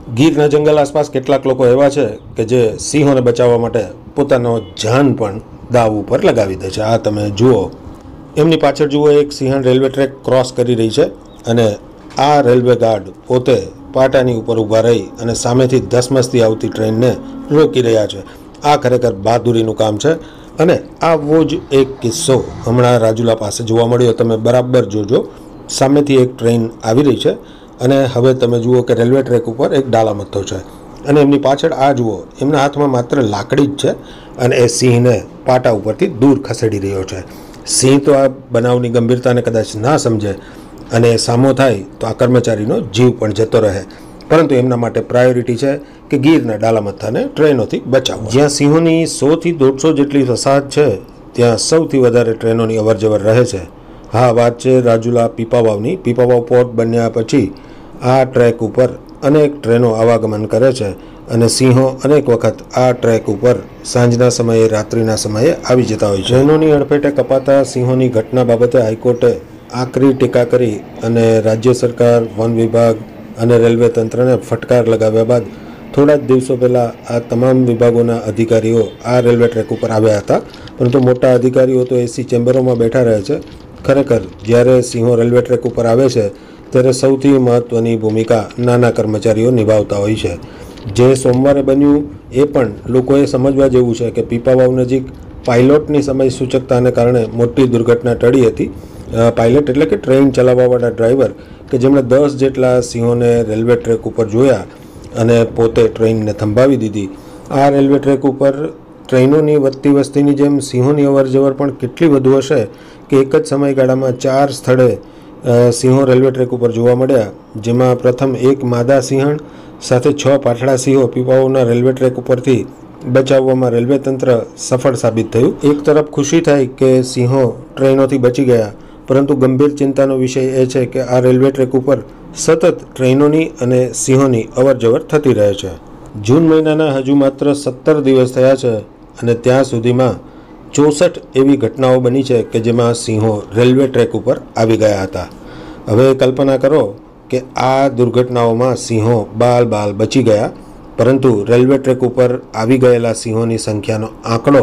ગીરના જંગલ આસપાસ કેટલાક લોકો એવા છે કે જે સિંહોને બચાવવા માટે પોતાનો જાન પણ દાવ ઉપર લગાવી દે છે. આ તમે જુઓ, એમની પાછળ જુઓ એક સિંહણ રેલવે ટ્રેક ક્રોસ કરી રહી છે અને આ રેલવે ગાર્ડ પોતે પાટાની ઉપર ઊભા રહી અને સામેથી ધસમસતી આવતી ટ્રેનને રોકી રહ્યા છે. આ ખરેખર બહાદુરીનું કામ છે અને આવો જ એક કિસ્સો હમણાં રાજુલા પાસે જોવા મળ્યો. તમે બરાબર જોજો, સામેથી એક ટ્રેન આવી રહી છે અને હવે તમે જુઓ કે રેલવે ટ્રેક ઉપર એક ડાલામથ્થો છે અને એમની પાછળ આ જુઓ, એમના હાથમાં માત્ર લાકડી જ છે અને એ સિંહને પાટા ઉપરથી દૂર ખસેડી રહ્યો છે. સિંહ તો આ બનાવની ગંભીરતાને કદાચ ના સમજે અને સામો થાય તો આ કર્મચારીનો જીવ પણ જતો રહે, પરંતુ એમના માટે પ્રાયોરિટી છે કે ગીરના ડાલામથ્થાને ટ્રેનોથી બચાવવા. જ્યાં સિંહોની 100 થી 150 જેટલી વસાહત છે ત્યાં સૌથી વધારે ટ્રેનોની અવરજવર રહે છે. હા, વાત છે રાજુલા પીપાવાવની. પીપાવાવ પોર્ટ બન્યા પછી આ ટ્રેક ઉપર અનેક ટ્રેનો આવાગમન કરે છે અને સિંહો અનેક વખત આ ટ્રેક ઉપર સાંજના સમયે, રાત્રિના સમયે આવી જતા હોય છે. ટ્રેનોની અડફેટે કપાતા સિંહોની ઘટના બાબતે હાઈકોર્ટે આકરી ટીકા કરી અને રાજ્ય સરકાર, વન વિભાગ અને રેલવે તંત્રને ફટકાર લગાવ્યા બાદ થોડા જ દિવસો પહેલાં આ તમામ વિભાગોના અધિકારીઓ આ રેલવે ટ્રેક ઉપર આવ્યા હતા, પરંતુ મોટા અધિકારીઓ તો એસી ચેમ્બરોમાં બેઠા રહે છે. ખરેખર જ્યારે સિંહો રેલવે ટ્રેક ઉપર આવે છે ત્યારે સૌથી મહત્ત્વની ભૂમિકા નાના કર્મચારીઓ નિભાવતા હોય છે. જે સોમવારે બન્યું એ પણ લોકોએ સમજવા જેવું છે કે પીપાવાવ નજીક પાયલોટની સમય સૂચકતાને કારણે મોટી દુર્ઘટના ટળી હતી. પાયલટ એટલે કે ટ્રેન ચલાવવાવાળા ડ્રાઈવર કે જેમણે 10 જેટલા સિંહોને રેલવે ટ્રેક ઉપર જોયા અને પોતે ટ્રેનને થંભાવી દીધી. આ રેલવે ટ્રેક ઉપર ટ્રેનોની વધતી વસ્તીની જેમ સિંહોની અવરજવર પણ કેટલી વધુ હશે કે એક જ સમયગાળામાં 4 સ્થળે સિંહો રેલવે ટ્રેક ઉપર જોવા મળ્યા, જેમાં પ્રથમ એક માદા સિંહણ સાથે 6 પાઠડા સિંહો પીપાવાવના રેલવે ટ્રેક ઉપરથી બચાવવામાં રેલવે તંત્ર સફળ સાબિત થયું. એક તરફ ખુશી થાય કે સિંહો ટ્રેનોથી બચી ગયા, પરંતુ ગંભીર ચિંતાનો વિષય એ છે કે આ રેલવે ટ્રેક ઉપર સતત ટ્રેનોની અને સિંહોની અવરજવર થતી રહે છે. જૂન મહિનાના હજુ માત્ર 17 દિવસ થયા છે અને ત્યાં સુધીમાં 64 એવી ઘટનાઓ બની છે કે જેમાં સિંહો રેલવે ટ્રેક ઉપર આવી ગયા હતા. હવે કલ્પના કરો કે આ દુર્ઘટનાઓમાં સિંહો બાલ બચી ગયા, પરંતુ રેલવે ટ્રેક ઉપર આવી ગયેલા સિંહોની સંખ્યાનો આંકડો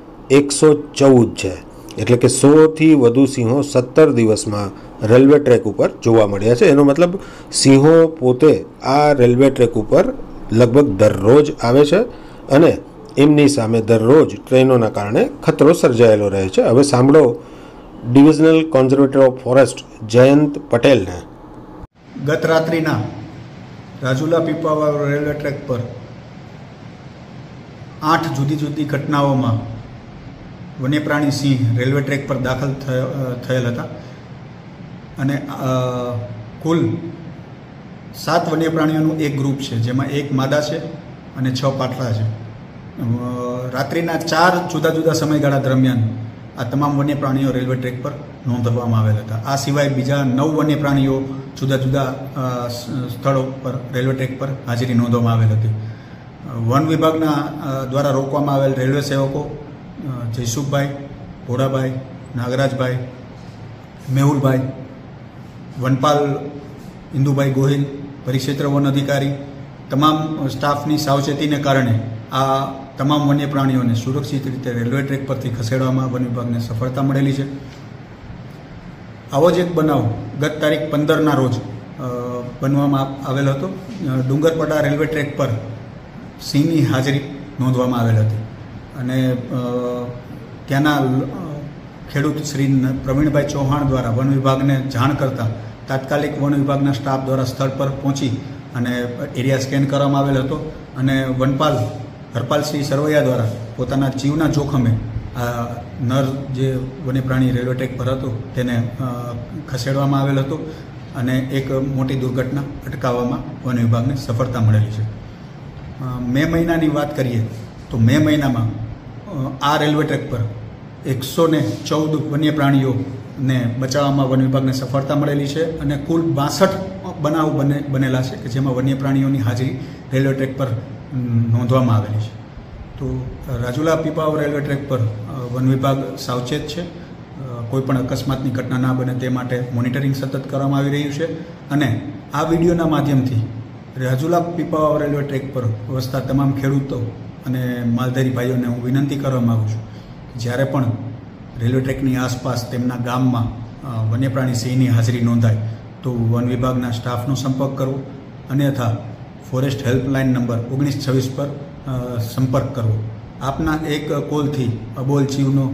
114 છે. એટલે કે 100થી વધુ સિંહો 17 દિવસમાં રેલવે ટ્રેક ઉપર જોવા મળ્યા છે. એનો મતલબ સિંહો પોતે આ રેલવે ટ્રેક ઉપર લગભગ દરરોજ આવે છે અને એમની સામે દરરોજ ટ્રેનોના કારણે ખતરો સર્જાયેલો રહે છે. હવે સાંભળો divisional conservator of forest Jayant પટેલને. ગત રાત્રિના રાજુલા પીપાવાવ રેલવે ટ્રેક પર 8 જુદી જુદી ઘટનાઓમાં વન્યપ્રાણી સિંહ રેલવે ટ્રેક પર દાખલ થયેલ હતા અને કુલ 7 વન્યપ્રાણીઓનું એક ગ્રુપ છે, જેમાં એક માદા છે અને 6 પાઠલા છે. રાત્રિના 4 જુદા જુદા સમયગાળા દરમિયાન આ તમામ વન્યપ્રાણીઓ રેલવે ટ્રેક પર નોંધવામાં આવેલ હતા. આ સિવાય બીજા 9 વન્યપ્રાણીઓ જુદા જુદા સ્થળો પર રેલવે ટ્રેક પર હાજરી નોંધવામાં આવેલ હતી. વન વિભાગના દ્વારા રોકવામાં આવેલ રેલવે સેવકો જયસુખભાઈ, ભોળાભાઈ, નાગરાજભાઈ, મેહુલભાઈ, વનપાલ ઇન્દુભાઈ ગોહિલ, પરિક્ષેત્ર વન અધિકારી, તમામ સ્ટાફની સાવચેતીને કારણે આ તમામ વન્ય પ્રાણીઓને સુરક્ષિત રીતે રેલવે ટ્રેક પરથી ખસેડવામાં વન વિભાગને સફળતા મળેલી છે. આવો જ એક બનાવ ગત તારીખ 15ના રોજ બનવામાં આવેલ હતો. ડુંગરપડા રેલવે ટ્રેક પર સિંહની હાજરી નોંધવામાં આવેલ હતી અને ત્યાંના ખેડૂત શ્રી પ્રવીણભાઈ ચૌહાણ દ્વારા વન વિભાગને જાણ કરતાં તાત્કાલિક વન વિભાગના સ્ટાફ દ્વારા સ્થળ પર પહોંચી અને એરિયા સ્કેન કરવામાં આવેલ હતો અને વનપાલ હરપાલસિંહ સરવૈયા દ્વારા પોતાના જીવના જોખમે આ નર જે વન્યપ્રાણી રેલવે ટ્રેક પર હતો તેને ખસેડવામાં આવેલ હતો અને એક મોટી દુર્ઘટના અટકાવવામાં વન વિભાગને સફળતા મળેલી છે. મે મહિનાની વાત કરીએ તો મે મહિનામાં આ રેલવે ટ્રેક પર 114 વન્ય પ્રાણીઓને બચાવવામાં વન વિભાગને સફળતા મળેલી છે અને કુલ 62 બનાવ બનેલા છે કે જેમાં વન્ય પ્રાણીઓની હાજરી રેલવે ટ્રેક પર નોંધવામાં આવેલી છે. તો રાજુલા પીપાવાવ રેલવે ટ્રેક પર વન વિભાગ સાવચેત છે. કોઈપણ અકસ્માતની ઘટના ના બને તે માટે મોનિટરિંગ સતત કરવામાં આવી રહ્યું છે અને આ વિડીયોના માધ્યમથી રાજુલા પીપાવાવ રેલવે ટ્રેક પર વસતા તમામ ખેડૂતો અને માલધારી ભાઈઓને હું વિનંતી કરવા માગું છું કે જ્યારે પણ રેલવે ટ્રેકની આસપાસ તેમના ગામમાં વન્યપ્રાણી સિંહની હાજરી નોંધાય તો વન વિભાગના સ્ટાફનો સંપર્ક કરવો અન્યથા ફોરેસ્ટ હેલ્પલાઇન નંબર 1926 પર સંપર્ક કરવો. આપના એક કોલથી અબોલ જીવનો